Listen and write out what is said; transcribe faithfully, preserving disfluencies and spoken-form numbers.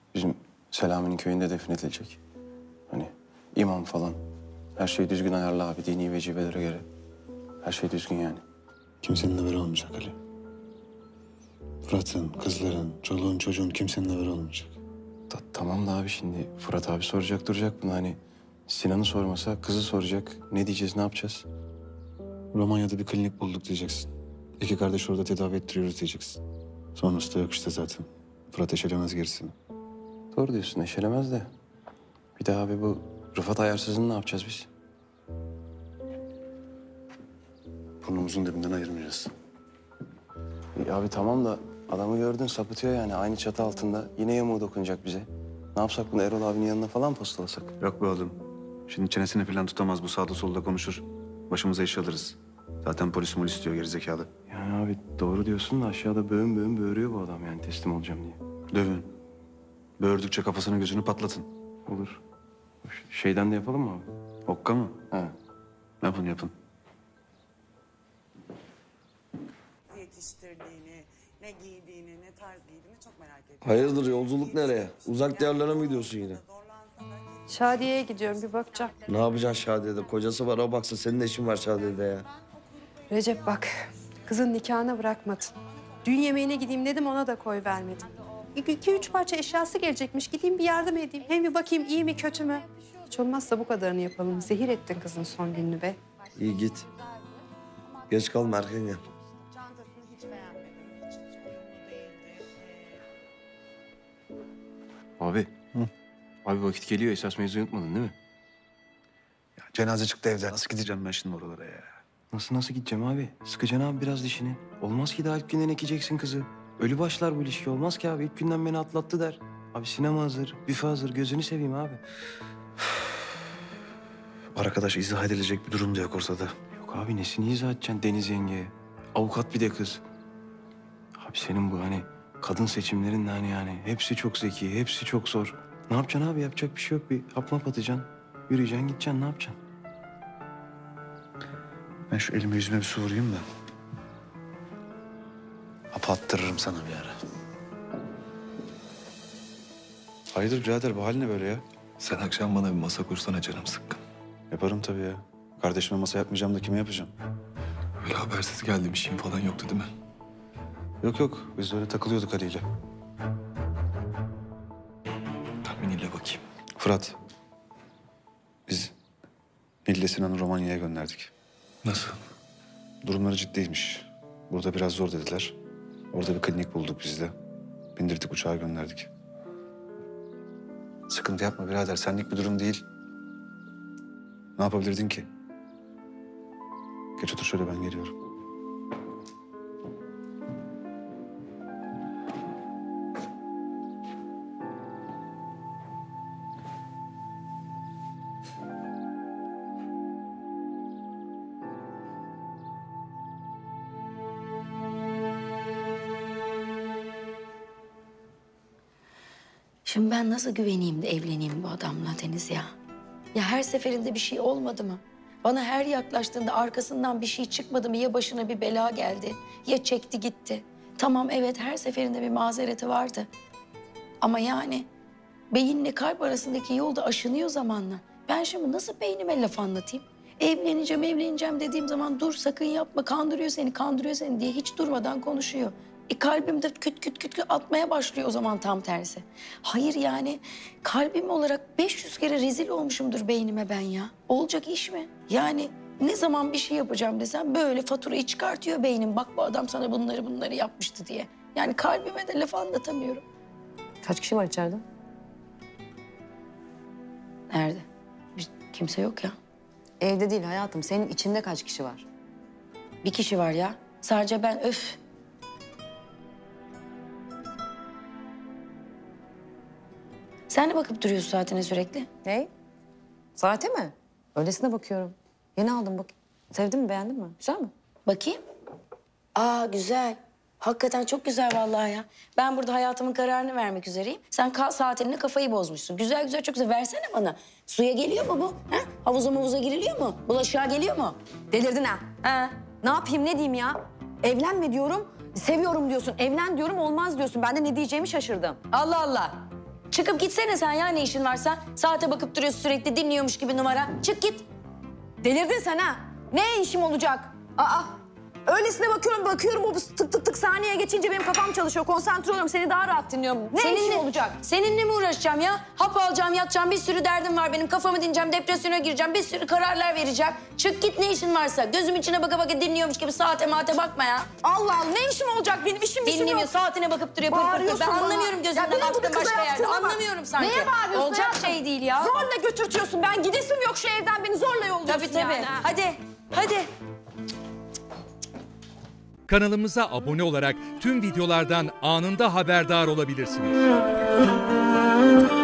Bizim Selami'nin köyünde defnedilecek. Hani imam falan. Her şey düzgün ayarlı abi. Dini vecibelere göre. Her şey düzgün yani. Kimsenin haberi olmayacak Ali. Fırat'ın, kızların, çoluğun, çocuğun kimsenin haberi olmayacak. Ta tamam da abi şimdi Fırat abi soracak duracak bunu hani. Sinan'ı sormasa kızı soracak. Ne diyeceğiz, ne yapacağız? Romanya'da bir klinik bulduk diyeceksin. İki kardeş orada tedavi ettiriyoruz diyeceksin. Sonrası da yok işte zaten. Fırat eşelemez gerisini. Doğru diyorsun, eşelemez de. Bir de abi bu Rıfat ayarsızını ne yapacağız biz? Burnumuzun dibinden ayırmayacağız. E abi tamam da adamı gördün sapıtıyor yani aynı çatı altında. Yine yamuğu dokunacak bize. Ne yapsak bunu Erol abinin yanına falan postalasak? Yok be oğlum. Şimdi çenesini falan tutamaz. Bu sağda solda konuşur. Başımıza iş alırız. Zaten polis molis istiyor gerizekalı. Yani abi doğru diyorsun da aşağıda böğün böğün böğürüyor bu adam yani teslim olacağım diye. Dövün. Böğürdükçe kafasını gözünü patlatın. Olur. Şeyden de yapalım mı abi? Okka mı? He. Yapın yapın. Yetiştirdiğini, ne giydiğini, ne tarz giydiğini çok merak ediyorum. Hayırdır, yolculuk nereye? Uzak diyarlara mı gidiyorsun yine? Şadiye'ye gidiyorum, bir bakacağım. Ne yapacaksın Şadiye'de? Kocası var, o baksın. Senin ne işin var Şadiye'de ya? Recep bak, kızın nikahına bırakmadın. Düğün yemeğine gideyim dedim, ona da koy vermedin. İki, iki üç parça eşyası gelecekmiş, gideyim bir yardım edeyim. Hem bir bakayım iyi mi kötü mü? Hiç olmazsa bu kadarını yapalım. Zehir ettin kızın son gününü be. İyi git. Geç kalma, erken gel. Çantasını hiç beğenmedim. Hiç, hiç uyumlu değildi. Abi. Abi vakit geliyor. Esas mevzuyu unutmadın değil mi? Ya cenaze çıktı evden. Nasıl gideceğim ben şimdi oralara ya? Nasıl nasıl gideceğim abi? Sıkacaksın abi biraz dişini. Olmaz ki daha ilk günden ekeceksin kızı. Ölü başlar bu ilişki. Olmaz ki abi. İlk günden beni atlattı der. Abi sinema hazır, büfe hazır. Gözünü seveyim abi. Arkadaş izah edilecek bir durum da yok ortada. Yok abi nesini izah edeceksin Deniz yengeye? Avukat bir de kız. Abi senin bu hani kadın seçimlerin de hani yani hepsi çok zeki, hepsi çok zor. Ne yapacaksın abi? Yapacak bir şey yok. Bir hap map atacaksın. Yürüyeceksin, gideceksin. Ne yapacaksın? Ben şu elime yüzüme bir su vurayım da. Hapı attırırım sana bir ara. Hayırdır birader, bu hal ne böyle ya? Sen akşam bana bir masa kursana, canım sıkkın. Yaparım tabii ya. Kardeşime masa yapmayacağım da kime yapacağım? Öyle habersiz geldiğim işim falan yoktu değil mi? Yok yok, biz de öyle takılıyorduk Ali ile. Tahminiyle bakayım. Fırat, biz Nil'le Sinan'ı Romanya'ya gönderdik. Nasıl? Durumları ciddiymiş. Burada biraz zor dediler. Orada bir klinik bulduk biz de. Bindirdik, uçağa gönderdik. Sıkıntı yapma birader, senlik bir durum değil. Ne yapabilirdin ki? Geç otur şöyle, ben geliyorum. Şimdi ben nasıl güveneyim de evleneyim bu adamla Deniz ya? Ya her seferinde bir şey olmadı mı? Bana her yaklaştığında arkasından bir şey çıkmadı mı? Ya başına bir bela geldi, ya çekti gitti. Tamam evet her seferinde bir mazereti vardı. Ama yani beyinle kalp arasındaki yol da aşınıyor zamanla. Ben şimdi nasıl beynime laf anlatayım? Evleneceğim, evleneceğim dediğim zaman dur sakın yapma, kandırıyor seni, kandırıyor seni diye hiç durmadan konuşuyor. E kalbim de küt küt küt küt atmaya başlıyor o zaman tam tersi. Hayır yani kalbim olarak beş yüz kere rezil olmuşumdur beynime ben ya. Olacak iş mi? Yani ne zaman bir şey yapacağım desem böyle faturayı çıkartıyor beynim. Bak bu adam sana bunları bunları yapmıştı diye. Yani kalbime de laf anlatamıyorum. Kaç kişi var içeride? Nerede? Bir- Kimse yok ya. Evde değil hayatım. Senin içinde kaç kişi var? Bir kişi var ya. Sadece ben öf. Sen de bakıp duruyorsun saatine sürekli. Ne? Saate mi? Öylesine bakıyorum. Yeni aldım bak. Sevdin mi, beğendin mi? Güzel mi? Bakayım. Aa güzel. Hakikaten çok güzel vallahi ya. Ben burada hayatımın kararını vermek üzereyim. Sen ka saatinde kafayı bozmuşsun. Güzel güzel çok güzel. Versene bana. Suya geliyor mu bu? Ha? Havuza mavuza giriliyor mu? Bulaşığa geliyor mu? Delirdin ha. Ha? Ne yapayım, ne diyeyim ya? Evlenme diyorum, seviyorum diyorsun. Evlen diyorum, olmaz diyorsun. Ben de ne diyeceğimi şaşırdım. Allah Allah. Çıkıp gitsene sen ya ne işin varsa. Saate bakıp duruyorsun sürekli dinliyormuş gibi numara. Çık git. Delirdin sen ha. Ne işim olacak? Aa, öylesine bakıyorum bakıyorum o tık tık tık saniye geçince benim kafam çalışıyor. Konsantre oluyorum seni daha rahat dinliyorum. Ne Seninle, işim olacak? Seninle mi uğraşacağım ya? Hap alacağım, yatacağım, bir sürü derdim var benim. Kafamı dinleyeceğim, depresyona gireceğim, bir sürü kararlar vereceğim. Çık git ne işin varsa. Gözüm içine baka baka dinliyormuş gibi saate maate bakma ya. Allah Allah ne işim olacak benim işim işim Dinlemiyor, yok. saatine bakıp duruyor. Pır pır pır. Bağırıyorsun Ben bana. anlamıyorum Ya gözünden benim baktığın bunu kıza başka yerde. yaptığıma bak. Anlamıyorum sanki. Neye bağırıyorsun Olacak hayatım? şey değil ya. Zorla götürtüyorsun. Ben gidesim yok şu evden beni zorla yolluyorsun Tabii tabii. yani. ha. Hadi, hadi. Kanalımıza abone olarak tüm videolardan anında haberdar olabilirsiniz.